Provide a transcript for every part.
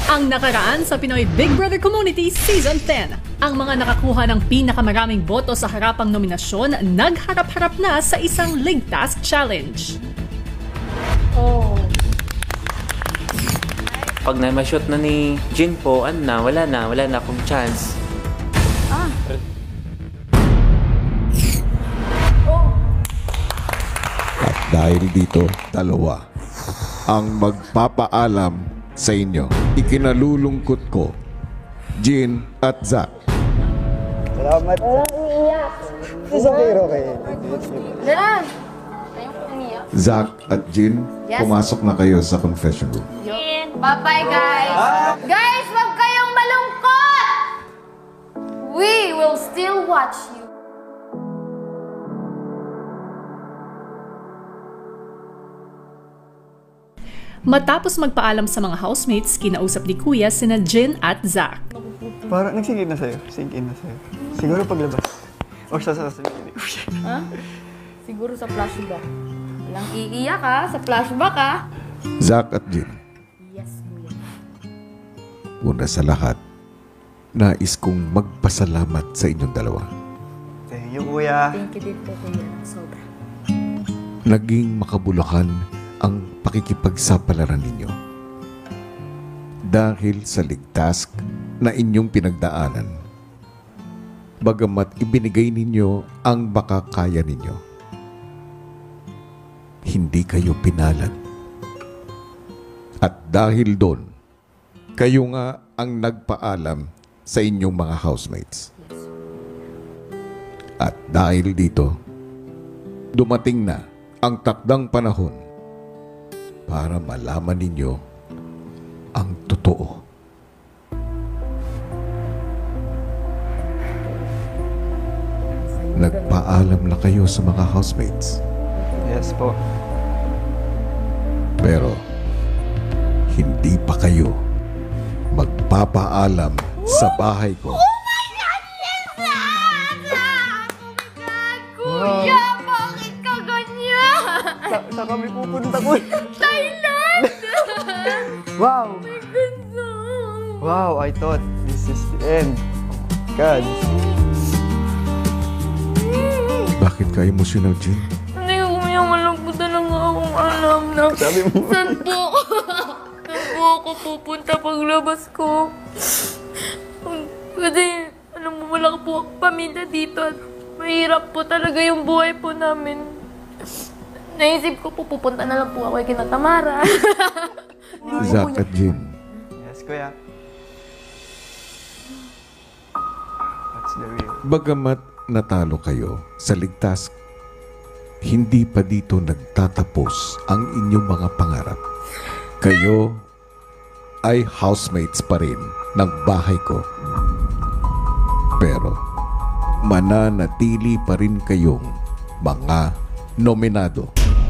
Ang nakaraan sa Pinoy Big Brother Community Season 10. Ang mga nakakuha ng pinakamaraming boto sa harapang nominasyon nagharap-harap na sa isang ligtas challenge. Pag na-shoot na ni Jin po, wala na akong chance. At dahil dito, dalawa ang magpapaalam sa inyo. Ikinalulungkot ko, Jin at Zach. Salamat. Walang iiyak. It's okay. Diyan! Kayong umiyak. Zach at Jin, Yes. pumasok na kayo sa confession room. Bye-bye, guys! Guys, wag kayong malungkot! We will still watch you. Matapos magpaalam sa mga housemates, kinausap ni Kuya sina Jin at Zach. Parang nagsingin na sa'yo. Sink in na sa'yo. Siguro paglabas. O sa sasabihin. Ha? Siguro sa flashback. Walang iiyak ha? Sa flashback ha? Zach at Jin, Yes, Kuya. una sa lahat, nais kong magpasalamat sa inyong dalawa. Thank you, kuya. Thank you din po, Kuya. Sobra. Naging makabuluhan ang pakikipagsapalaran ninyo. Dahil sa ligtas na inyong pinagdaanan, bagamat ibinigay ninyo ang makakaya ninyo, hindi kayo pinalad. At dahil doon, kayo nga ang nagpaalam sa inyong mga housemates. At dahil dito, dumating na ang takdang panahon para malaman ninyo ang totoo. Nagpaalam na kayo sa mga housemates. Yes po. Pero, hindi pa kayo magpapaalam sa bahay ko. Kuya, bakit ka ganyan? Saan kami pupunta, kuya? Thailand! Wow! Ganda! Wow, I thought this is the end. God. Bakit ka emotional, Jin? Hindi ko kuya, walang po talaga akong alam na Sabi mo. saan po ako pupunta paglabas ko. Kasi, alam mo, wala po akong pamilya dito at mahirap po talaga yung buhay po namin. Naisip ko po, pupunta na lang po ako kay Kina Tamara. Zach at Jin, Yes, kuya. That's the real. bagamat natalo kayo sa ligtas, hindi pa dito nagtatapos ang inyong mga pangarap. Kayo ay housemates pa rin ng bahay ko. Pero mananatili pa rin kayong mga nominado.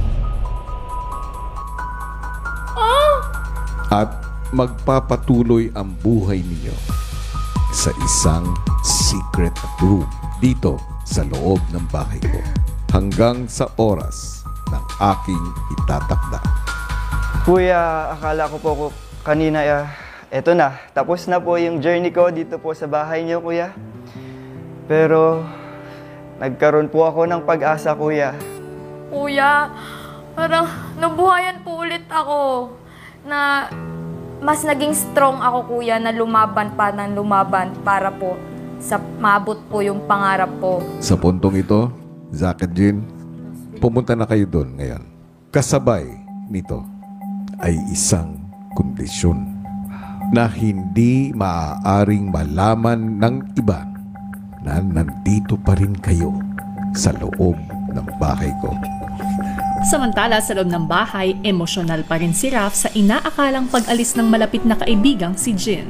At magpapatuloy ang buhay ninyo sa isang secret room dito sa loob ng bahay ko hanggang sa oras ng aking itatakda. Kuya, akala ko po kanina, eto na. Tapos na po yung journey ko dito po sa bahay niyo, kuya. Pero, nagkaroon po ako ng pag-asa, kuya. Kuya, parang nabuhayan po ulit ako na mas naging strong ako, kuya, na lumaban pa ng lumaban para po sa maabot po yung pangarap po. Sa puntong ito, Zach at Jin, pumunta na kayo doon ngayon. Kasabay nito ay isang kondisyon na hindi maaaring malaman ng iba na nandito pa rin kayo sa loob ng bahay ko. Samantala sa loob ng bahay, emosyonal pa rin si Raph sa inaakalang pag-alis ng malapit na kaibigang si Jin.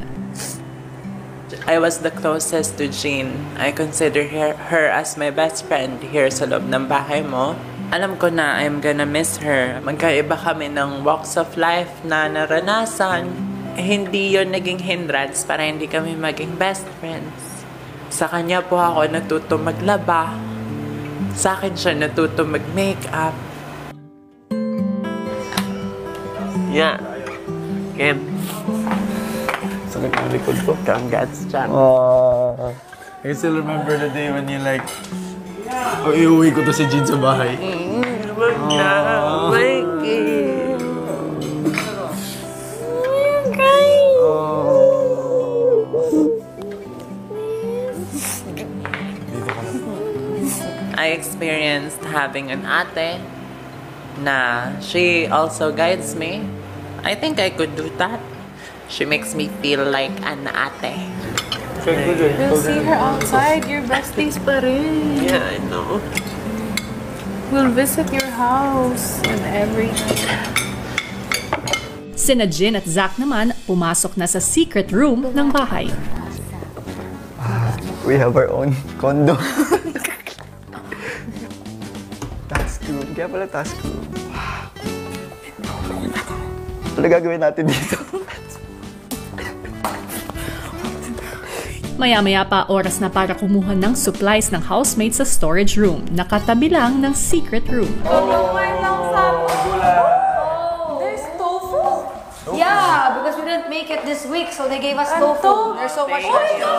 I was the closest to Jean. I consider her as my best friend here sa loob ng bahay mo. Alam ko na I'm gonna miss her. Magkaiba kami ng walks of life na naranasan. Hindi yon naging hindrance para hindi kami maging best friends. Sa kanya po ako natuto maglaba. Sa akin siya natuto mag-makeup. Yeah. Ken. sakit ng likod ko. Congrats, Jack. I still remember the day when you like, iuwi ko to si Jean sa bahay. Wag na, Mikey. I experienced having an ate na she also guides me. I think I could do that. She makes me feel like an ate. We'll see her outside. Your besties pa rin. Yeah, I know. We'll visit your house and everything. Sina Jin at Zach naman pumasok na sa secret room ng bahay. We have our own condo. Task room. Kaya pala task room. Ano gagawin natin dito? Maya-maya pa oras na para kumuha ng supplies ng housemates sa storage room, nakatabi lang ng secret room. There's tofu? Yeah, because we didn't make it this week, so they gave us tofu. There's so much tofu.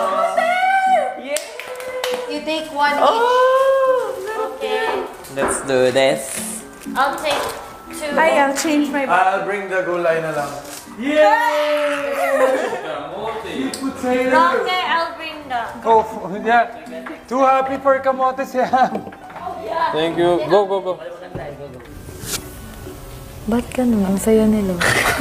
You take one each. Okay. Let's do this. I'll take two. I'll change my I'll bring the gulay na lang. Okay, I'll bring the... Oh, yeah. Too happy for kamotes yan. Thank you. Go, go, go. Ba't ganun? Ang saya nila.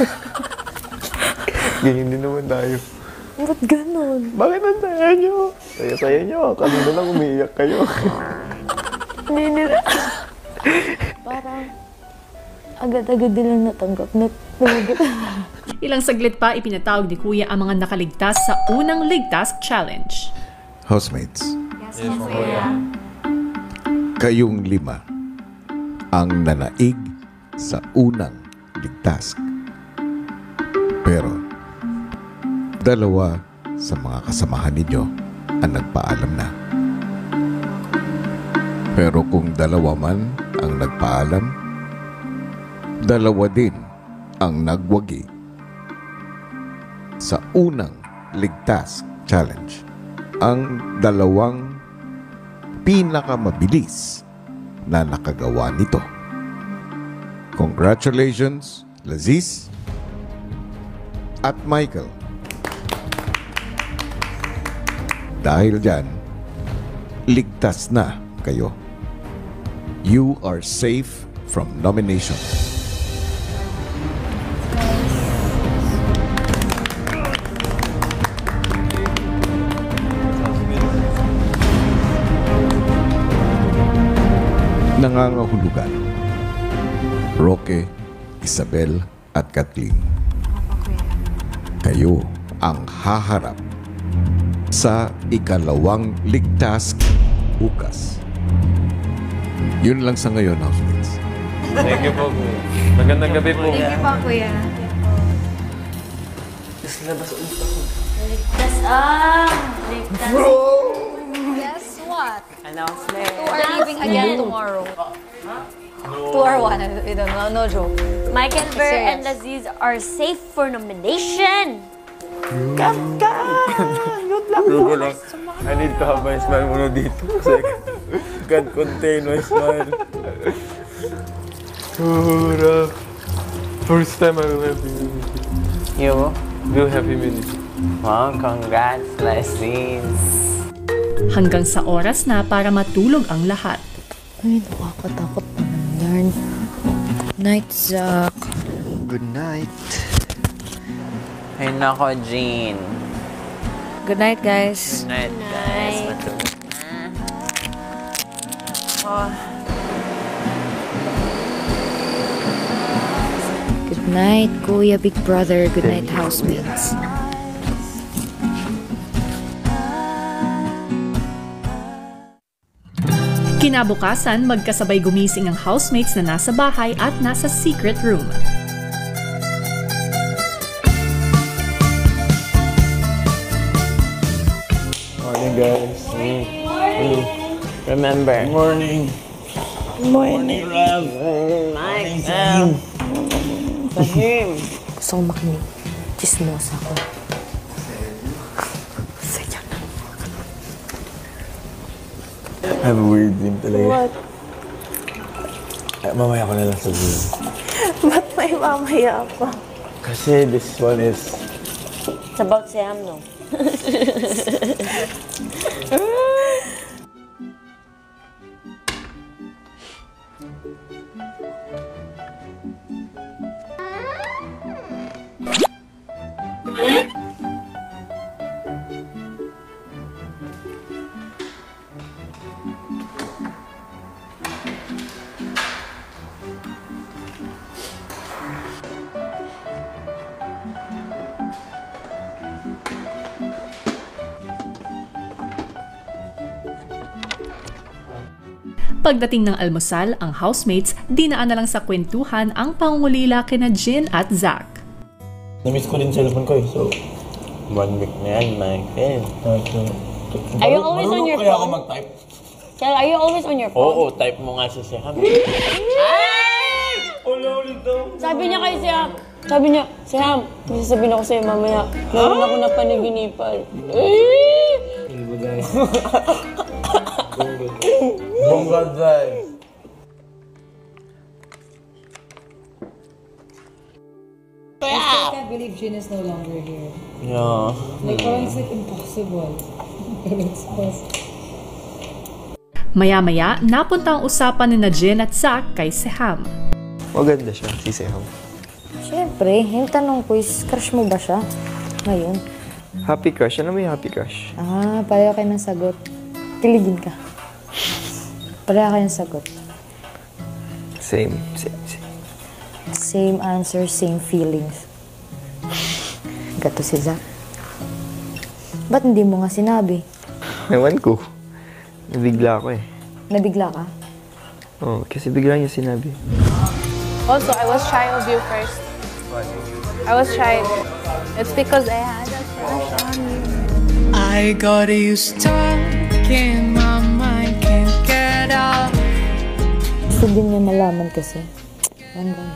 Ganyan din naman tayo. Ba't ganun? Bakit ang saya nyo? Saya-saya nyo. Kanina lang umiiyak kayo. Hindi nila. Parang agad-agad nilang natanggap na Ilang saglit pa ipinatawag ni Kuya ang mga nakaligtas sa unang ligtas challenge. Housemates, kayong 5 ang nanaig sa unang ligtas. Pero 2 sa mga kasamahan ninyo ang nagpaalam na. Pero kung 2 man ang nagpaalam, 2 din ang nagwagi sa unang ligtas challenge. Ang 2 pinakamabilis na nakagawa nito. Congratulations, Laziz at Michael. Dahil dyan, ligtas na kayo. You are safe from nomination. Nangangahulugan, Roque, Isabel at Kathleen. Kayo ang haharap sa ikalawang ligtas bukas. Yun lang sa ngayon, housemates. Thank you po. Magandang gabi po. Thank you pa, Kuya. Ligtas ligtas. Guess what? Announcement. Who are leaving again tomorrow? 2 or 1, we don't know, no joke. Michael Burr Serious. and Laziz are safe for nomination. Lugo lang. I need to have my smile muna dito. Kasi I can't contain my smile. First time I will have immunity. You? Will have immunity. Wow, congrats, Laziz. Hanggang sa oras na para matulog ang lahat. Ay, nakakatakot naman yan. Night, Zach. Good night. Ay nako, Jean. Good night, guys. Good night, guys. Matulog na. Good night, Kuya Big Brother. Good night, housemates. Kinabukasan, magkasabay gumising ang housemates na nasa bahay at nasa secret room. Morning, guys. Remember. Morning. Morning, Rob. Mike, Sam. Fahim. Gusto ko makinig. Chismosa ko. I have a weird dream talaga. What? Mamaya ko na lang sabihin. Ba't may mamaya pa? Kasi this one is... It's about Sam, no? Pagdating ng almusal, ang housemates dinaan na lang sa kwentuhan ang pangungulila kina Jin at Zach. Na-miss ko din cellphone ko eh, so... 1 week na yan, Michael. Are you always on your Kaya ako phone? mag-type. Kel, are you always on your phone? Oo, type mo nga si Sam. Ulit daw. Sabi niya kay Sam. Sabi niya, Sam, may sasabihin ako sa'yo mamaya. Meron ako na paniginipan. Bongga drive. I can't believe Jin is no longer here. Yeah. Like, parang it's like impossible. But it's possible. Maya-maya, napunta ang usapan ni Jin at Zach kay Sam. Maganda siya, si Seham. Siyempre, yung tanong ko is, crush mo ba siya? Ngayon. Happy crush. Ano may happy crush? Ah, pareho kayo ng sagot. Kiligin ka. Pareho kayo ng sagot. Same. Same answer, same feelings. Gato si Zach. Ba't hindi mo nga sinabi? Ewan ko. Nabigla ako eh. Nabigla ka? Oo, kasi bigla niya sinabi. Also, I was shy of you first. I was shy. It's because I had a crush on you. I got you stuck in my mind, can't get out. Gusto din niya malaman kasi. Hanggang.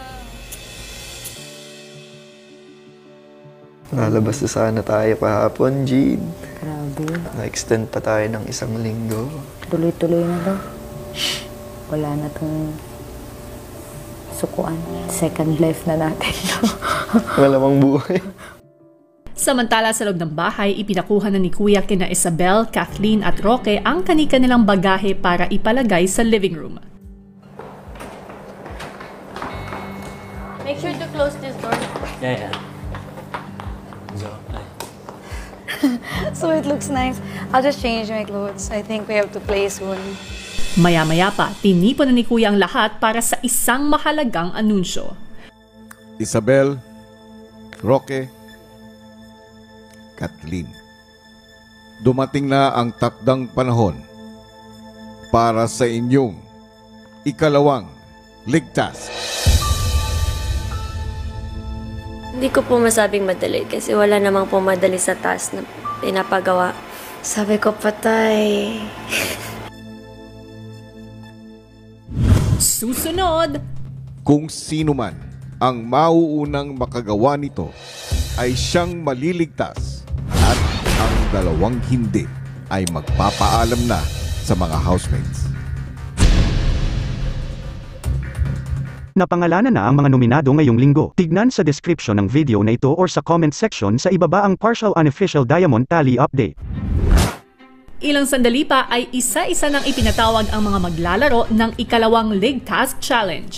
Lalabas na sana tayo kahapon, Jean. Grabe. Na-extend pa tayo ng 1 linggo. Tuloy-tuloy na daw. Wala na tong sukuan. Second life na natin. Wala mang buhay. Samantala sa loob ng bahay, ipinakuha na ni Kuya kina Isabel, Kathleen at Roque ang kani-kanilang bagahe para ipalagay sa living room. Make sure to close this door. Yeah. So it looks nice. I'll just change my clothes. I think we have to play soon. Maya-maya pa, tinipon na ni Kuya ang lahat para sa isang mahalagang anunsyo. Isabel, Roque, Kathleen. Dumating na ang takdang panahon para sa inyong ikalawang ligtas. Hindi ko po masabing madali kasi wala namang po madali sa task na pinapagawa. Sabi ko, patay. Susunod! Kung sino man ang mauunang makagawa nito ay siyang maliligtas at ang dalawang hindi ay magpapaalam na sa mga housemates. Napangalanan na ang mga nominado ngayong linggo. Tignan sa description ng video na ito or sa comment section sa ibaba ang partial unofficial diamond tally update. Ilang sandali pa ay isa-isa nang ipinatawag ang mga maglalaro ng ikalawang Lig Task Challenge.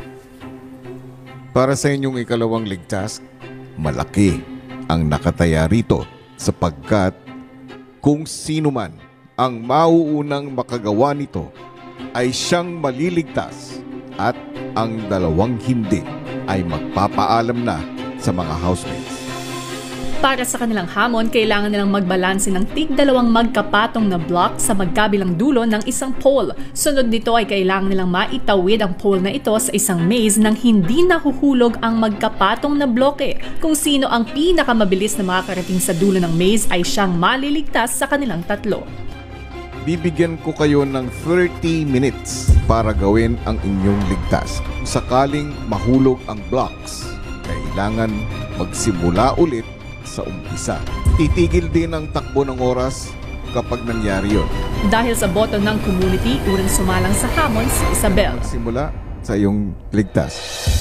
Para sa inyong ikalawang ligtas, malaki ang nakataya rito sapagkat kung sino man ang mauunang makagawa nito ay siyang maliligtas at ang dalawang hindi ay magpapaalam na sa mga housemates. Para sa kanilang hamon, kailangan nilang magbalanse ng tig-dalawang magkapatong na block sa magkabilang dulo ng isang pole. Sunod nito ay kailangan nilang maitawid ang pole na ito sa isang maze nang hindi nahuhulog ang magkapatong na bloke. Kung sino ang pinakamabilis na makakarating sa dulo ng maze ay siyang maliligtas sa kanilang tatlo. Bibigyan ko kayo ng 30 minutes para gawin ang inyong ligtas. Sakaling mahulog ang blocks, kailangan magsimula ulit sa umpisa. Titigil din ang takbo ng oras kapag nangyari yun. Dahil sa boto ng community, unang sumalang sa hamon si Isabel. Simula sa iyong ligtas.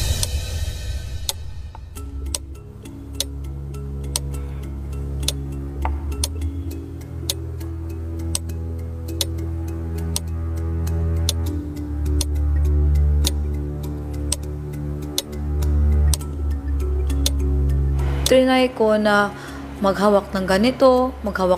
Trinay ko na maghawak ng ganito,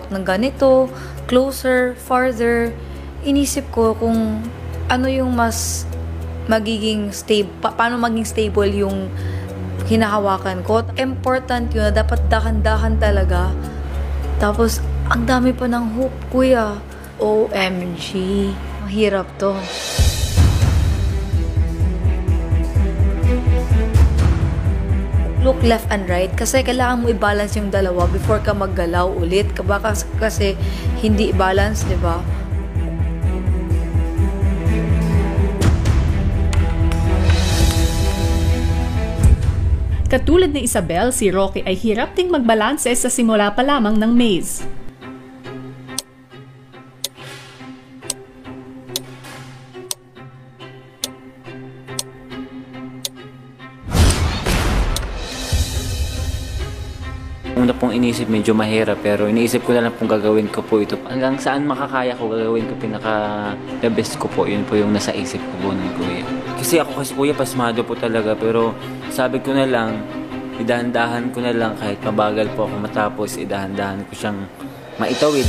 closer, farther. Inisip ko kung ano yung mas magiging stable, paano maging stable yung hinahawakan ko. Important yun na dapat dahan-dahan talaga. Tapos, ang dami pa ng hoop, kuya. OMG. Mahirap to. Look left and right kasi kailangan mo i-balance yung dalawa before ka maggalaw ulit. Baka kasi hindi i-balance, di ba? Katulad ni Isabel, si Roque ay hirap ding magbalanse sa simula pa lamang ng maze. Una pong inisip medyo mahirap pero iniisip ko na lang pong gagawin ko po ito. Hanggang saan makakaya ko gagawin ko the best ko po. Yun po yung nasa isip ko po ng kuya. Kasi kuya pasmado po talaga pero sabi ko na lang idahan-dahan ko na lang kahit mabagal po ako matapos idahan-dahan ko siyang maitawid.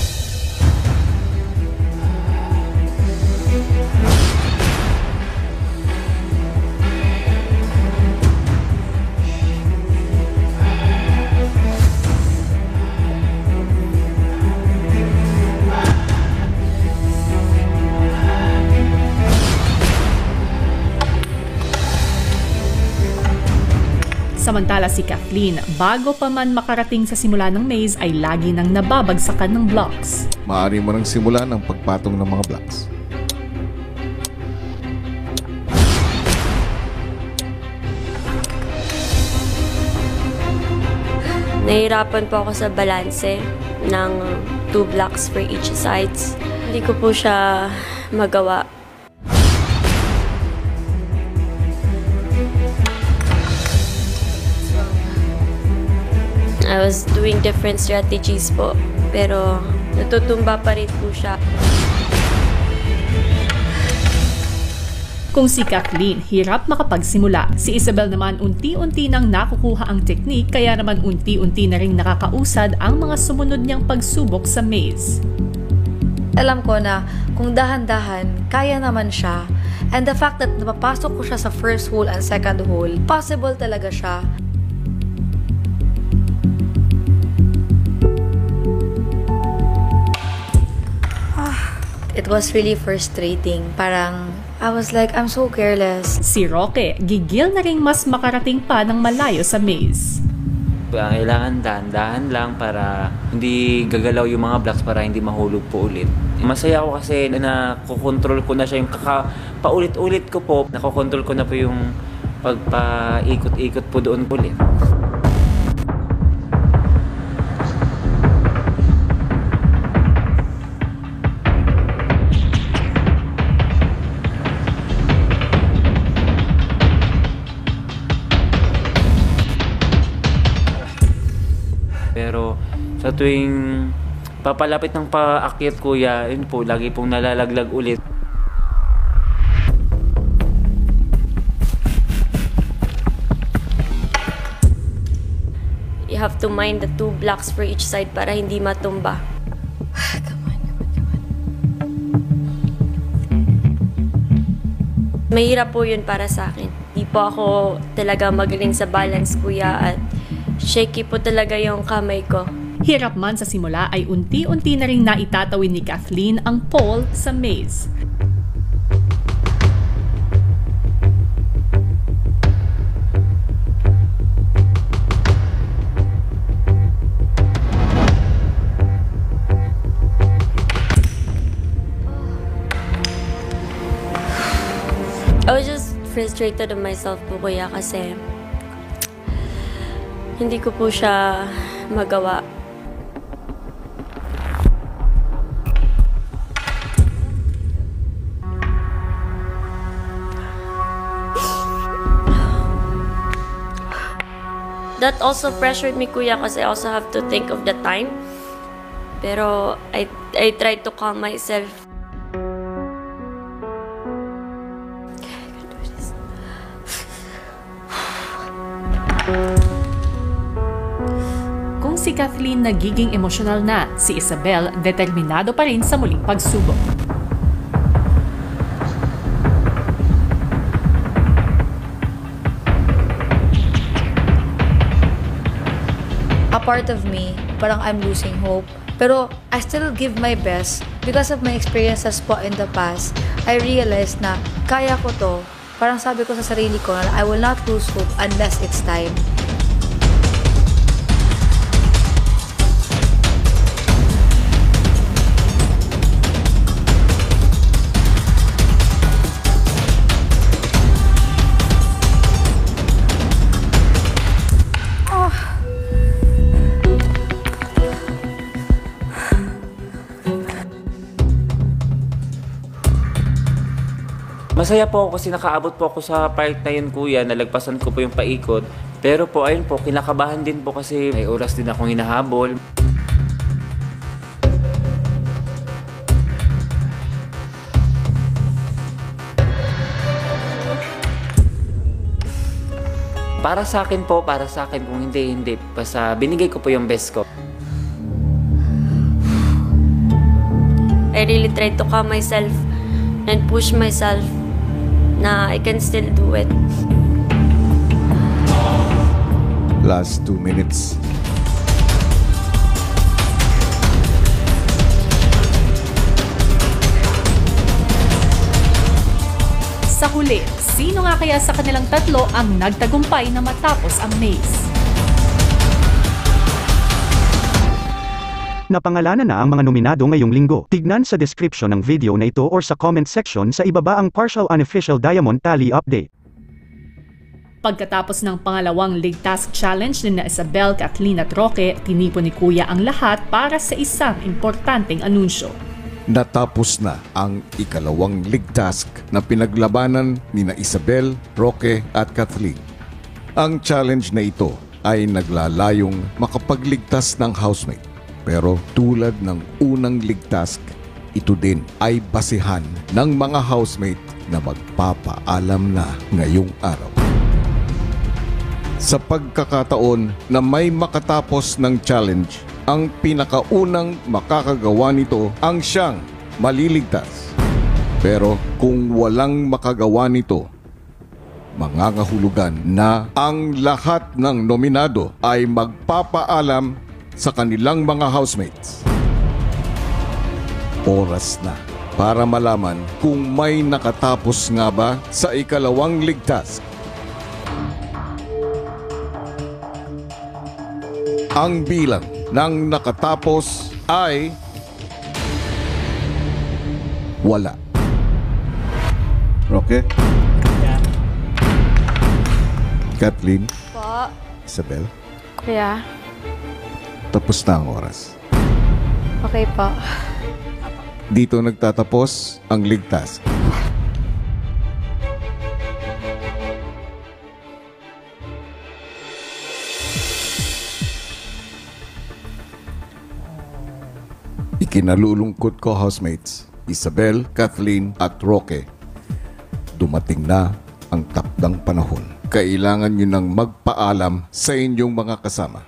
Samantala si Kathleen, bago pa man makarating sa simula ng maze ay lagi nang nababagsakan ng blocks. Maaari mo nang simulan ang pagpatong ng mga blocks. Nahihirapan po ako sa balanse ng 2 blocks for each sides. Hindi ko po siya magawa. I was doing different strategies po, pero natutumba pa rin po siya. Kung si Kathleen, hirap makapagsimula. Si Isabel naman unti-unti nang nakukuha ang teknik kaya naman unti-unti na rin nakakausad ang mga sumunod niyang pagsubok sa maze. Alam ko na kung dahan-dahan, kaya naman siya. And the fact that napapasok ko siya sa first hole and second hole, possible talaga siya. It was really frustrating. Parang, I was like, I'm so careless. Si Roque, gigil na rin mas makarating pa ng malayo sa maze. Kailangan dahan-dahan lang para hindi gagalaw yung mga blocks para hindi mahulog po ulit. Masaya ako kasi nakokontrol ko na siya yung paulit-ulit ko po. Nakokontrol ko na po yung pagpaikot-ikot po doon ulit. Pero sa tuwing papalapit ng paakyat kuya, yun po, lagi pong nalalaglag ulit. You have to mind the 2 blocks for each side para hindi matumba. Come on. Mahirap po yun para sa akin. Di po ako talaga magaling sa balance kuya at shaky po talaga yung kamay ko. Hirap man sa simula ay unti-unti na rin naitatawid ni Kathleen ang pole sa maze. I was just frustrated of myself po kuya kasi hindi ko po siya magawa. That also pressured me, kuya, kasi I also have to think of the time. Pero I tried to calm myself. Kung si Kathleen nagiging emosyonal na, si Isabel determinado pa rin sa muling pagsubok. A part of me, parang I'm losing hope. Pero I still give my best because of my experiences po in the past. I realized na kaya ko to. Parang sabi ko sa sarili ko na I will not lose hope unless it's time. Masaya po ako kasi nakaabot po ako sa part na yun, kuya. Nalagpasan ko po yung paikot. Pero po, ayun po, kinakabahan din po kasi may oras din akong hinahabol. Para sa akin po, kung hindi. Basta binigay ko po yung best ko. I really tried to calm myself and push myself na I can still do it. Last 2 minutes. Sa huli, sino nga kaya sa kanilang tatlo ang nagtagumpay na matapos ang maze? Napangalanan na ang mga nominado ngayong linggo. Tignan sa description ng video na ito or sa comment section sa ibaba ang partial unofficial diamond tally update. Pagkatapos ng pangalawang Lig Task Challenge ni Isabel, Kathleen at Roque, tinipon ni Kuya ang lahat para sa isang importanteng anunsyo. Natapos na ang ikalawang Lig Task na pinaglabanan ni Isabel, Roque at Kathleen. Ang challenge na ito ay naglalayong makapagligtas ng housemate. Pero tulad ng unang Lig Task, ito din ay basihan ng mga housemate na magpapaalam na ngayong araw. Sa pagkakataon na may makatapos ng challenge, ang pinakaunang makakagawa nito ang siyang maliligtas. Pero kung walang makagawa nito, mangangahulugan na ang lahat ng nominado ay magpapaalam sa kanilang mga housemates. Oras na para malaman kung may nakatapos nga ba sa ikalawang Lig Task. Ang bilang ng nakatapos ay wala. Roque? Yeah. Kathleen? Po. Isabel? Kuya. Tapos na ang oras. Okay po. Dito nagtatapos ang Lig Task. Ikinalulungkot ko, housemates, Isabel, Kathleen at Roque. Dumating na ang takdang panahon. Kailangan nyo nang magpaalam sa inyong mga kasama.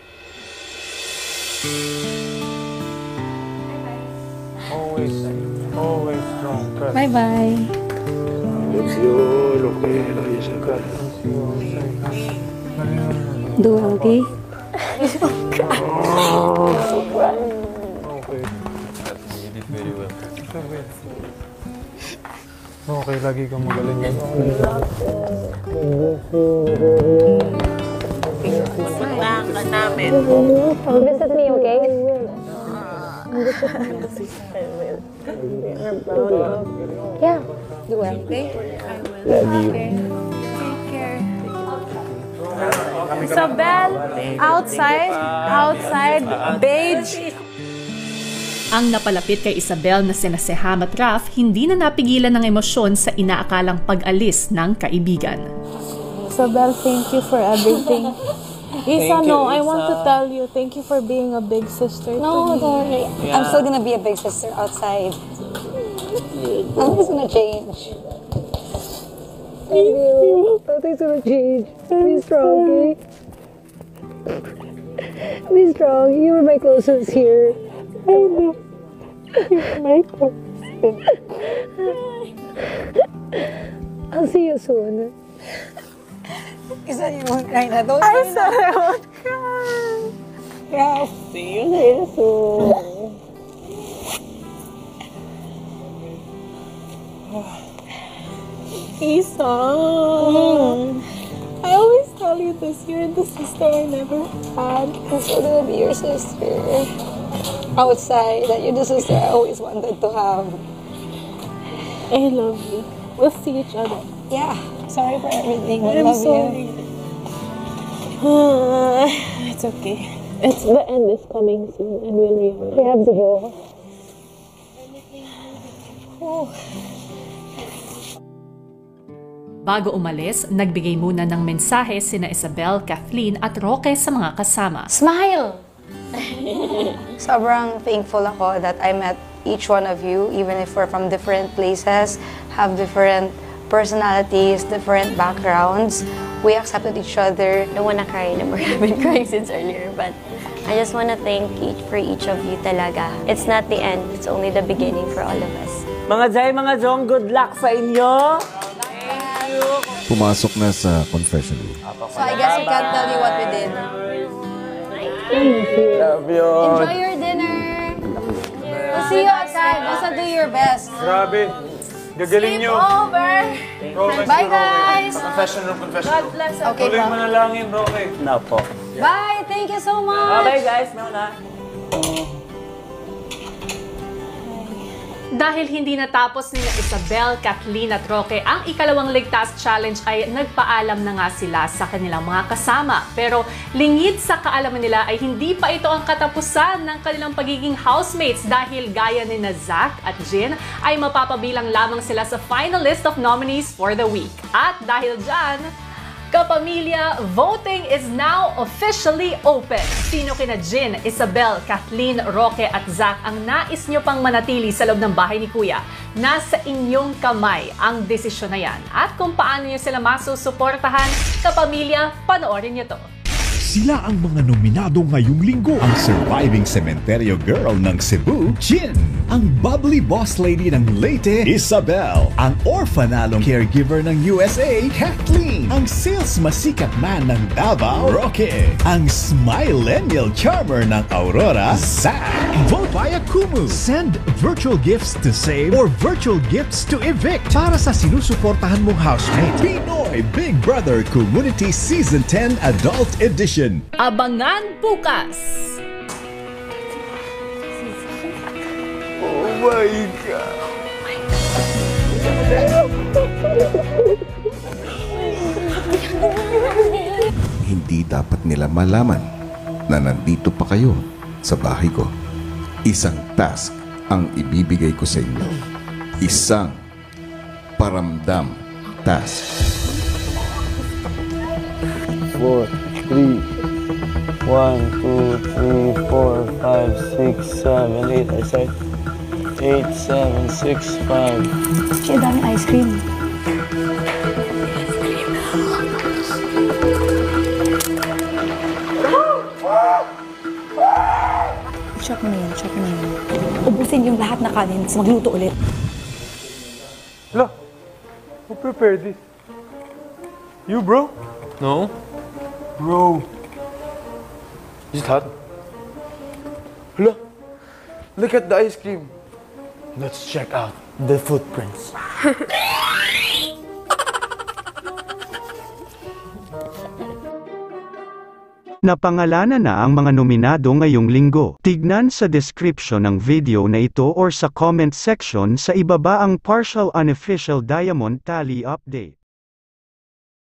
Always strong. Bye-bye. Let's go, lo que lo voy a sacar. Do okay? Okay. You did very well. Okay, lagi kang magaling. Magpuntahan ka namin. Visit me, okay? Yeah. Do well, okay? Love you. Take care. Isabel, outside, beige. Ang napalapit kay Isabel na sina Seham at Raf hindi na napigilan ng emosyon sa inaakalang pag-alis ng kaibigan. Isabel, thank you for everything. Isa, Thank no, you, I want to Isa. tell you, thank you for being a big sister to No, me. don't worry. Yeah. I'm still gonna be a big sister outside. Nothing's gonna change. Thank you. Nothing's gonna change. Be strong, okay? Be strong. You were my closest here. I know. You're my closest. I'll see you soon. You said you won't cry na. Don't I cry said na. I won't cry. Yeah, I'll see you later soon. Isa. I always tell you this, you're the sister I never had. I'm still gonna be your sister. Outside, that you're the sister I always wanted to have. I love you. We'll see each other. Yeah, sorry for everything. I I'm love sorry. you. It's okay. It's the end is coming soon and we'll realize. We have to go. Bago umalis, nagbigay muna ng mensahe sina Isabel, Kathleen at Roque sa mga kasama. Smile! Sobrang thankful ako that I met each one of you, even if we're from different places, have different personalities, different backgrounds. We accepted each other. I don't wanna cry anymore. I've been crying since earlier, but I just wanna thank each of you talaga. It's not the end, it's only the beginning for all of us. Mga Jai, mga Jong, good luck sa inyo! Pumasok na sa confession room. So I guess we can't tell you what we did. Love you. Enjoy your dinner. We'll see you outside. Basta do your best. Grabe. Gagaling nyo. Over. Bye, guys. Confession room. God bless. Okay Tuloy po. manalangin, Roque. Na po. Bye. Thank you so much. Bye guys, meuna. Dahil hindi natapos nila Isabel, Kathleen at Roque ang ikalawang ligtas challenge ay nagpaalam na nga sila sa kanilang mga kasama. Pero lingid sa kaalaman nila ay hindi pa ito ang katapusan ng kanilang pagiging housemates dahil gaya ni Zach at Jin ay mapapabilang lamang sila sa final list of nominees for the week. At dahil dyan, kapamilya, voting is now officially open. Sino kina Jin, Isabel, Kathleen, Roque at Zach ang nais nyo pang manatili sa loob ng bahay ni Kuya? Nasa inyong kamay ang desisyon na yan. At kung paano nyo sila masusuportahan, kapamilya, panoorin nyo to. Sila ang mga nominado ngayong linggo. Ang surviving cementerio girl ng Cebu, Jin. Ang bubbly boss lady ng Leyte, Isabel. Ang orphanalong caregiver ng USA, Kathleen. Ang sales masikat man ng Davao, Roque. Ang smillennial charmer ng Aurora, Zach. Vote via Kumu. Send virtual gifts to save or virtual gifts to evict para sa sinusuportahan mong housemate. Pinoy Big Brother Community Season 10 Adult Edition. Abangan bukas! Oh my God. Hindi dapat nila malaman na nandito pa kayo sa bahay ko. Isang task ang ibibigay ko sa inyo. Isang paramdam task. 4, 3, 1, 2, 3, 4, 5, 6, 7, 8. I said 8, 7, 6, 5. Ang daming ice cream. Check mo na yan, check mo na yan. Ubusin yung lahat na kanin, tapos magluto ulit. Hala, who prepared this? You, bro? No. Bro. Is it hot? Hala, look at the ice cream. Let's check out the footprints. Napangalanan na ang mga nominado ngayong linggo. Tignan sa description ng video na ito or sa comment section sa ibaba ang partial unofficial Diamond Tally update.